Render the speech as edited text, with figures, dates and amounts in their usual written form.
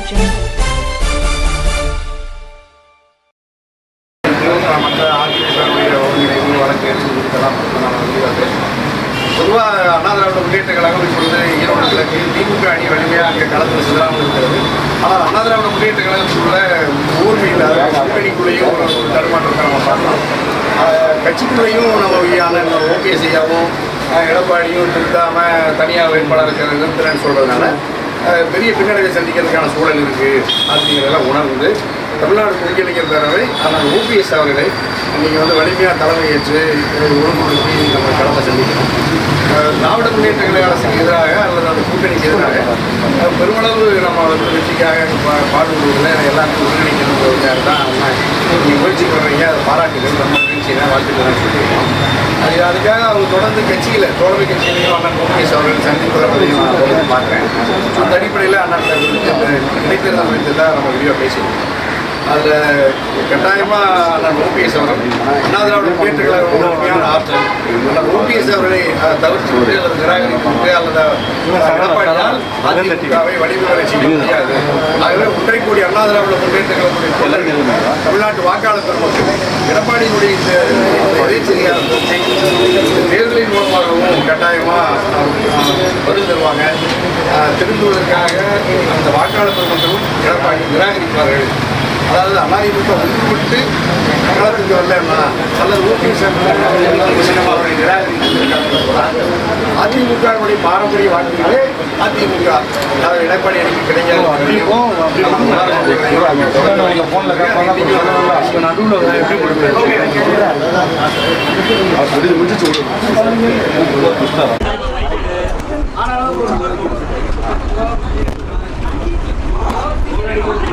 பொதுவாக அண்ணா திராவிட முன்னேற்ற கழகம் இப்பொழுது ஈரோடு கிழக்கு திமுக அணி வலிமையாக அங்கே களத்தில் சிதறாமல் இருக்கிறது. ஆனால் அண்ணா திராவிட முன்னேற்ற கழகத்துக்குள்ள ஊர்மையில் கூட்டணிக்குள்ளேயும் ஒரு தடுமாற்றத்தை நம்ம பார்க்கலாம். கட்சிக்குள்ளேயும் நம்ம ஓகே செய்யாமல் எடப்பாடியும் திருத்தாமல் தனியாக வேட்பாளருக்கு நிறுத்துறேன்னு சொல்கிறதுனால பெரிய பின்னடைவை சந்திக்கிறதுக்கான சூழல் இருக்குது அப்படிங்கிறதெல்லாம் உணர்ந்து தமிழ்நாடு குடியரசுத் பேரவை ஆனால் ஓபிஎஸ் அவர்களை இன்றைக்கி வலிமையாக தலைமையேற்று ஒழுங்குபடுத்தி நம்ம களத்தை சந்திக்கணும். திராவிட முன்னேற்ற கழக அரசுக்கு எதிராக அல்லது அந்த கூட்டணிக்கு எதிராக பெருமளவு நம்ம வெற்றிக்காக பாடுபடுவதில் எல்லாருக்கும் ஒருங்கிணைக்கணுங்கிறதுக்காக தான் நீங்கள் முயற்சி பண்ணுறீங்க. அதை பாராட்டுகள் நம்ம நிகழ்ச்சியில் வாழ்த்துக்கள் சொல்லியிருக்கோம். அதுக்காக அவங்க தொடர்ந்து கட்சியில் தோழமை கட்சியிலையும் அண்ணன் ஓபிஎஸ் அவர்கள் சந்திப்புறதையும் நான் தொடர்ந்து பார்க்குறேன். அந்த அடிப்படையில் அண்ணன் இடைத்தேர்தல் குறித்து தான் நம்ம வீடியோ பேசியிருக்கோம். அதில் கட்டாயமாக நான் ஓபிஎஸ் அவர்கள் அண்ணா திராவிட முன்னேற்ற கழகம் முழுமையான ஆற்றல் நான் ஓபிஎஸ் அவர்களை தவிர்த்து விட்டு அல்லது நிராகரித்து அல்லது எடப்பாடியால் அதிமுகவை வழிமுறை செய்ய முடியாது. ஆகவே ஒன்றைக்கூடிய அண்ணா திராவிட முன்னேற்ற கழகத்துடைய தொண்டர்கள் தமிழ்நாட்டு வாக்காளர் பெருமக்கள் எடப்பாடியினுடைய இந்த எதிர்ச்சரியாக தேர்தலின் மூலமாகவும் கட்டாயமாக பதில் தருவாங்க. திருந்துவதற்காக அந்த வாக்காளர் பெருமக்களும் எடப்பாடி நிராகரிப்பார்கள். அதாவது அதிமுக ஒன்றுபட்டு களத்துக்கு வரலன்னா அல்லது ஓபிஎஸ் அவருடைய நிராகரித்திருக்காங்க. அதிமுகவுடைய பாரம்பரிய வாக்குகளே அதிமுக அதாவது எடப்பாடி அணிக்கு கிடைக்காது. ஆனாலும்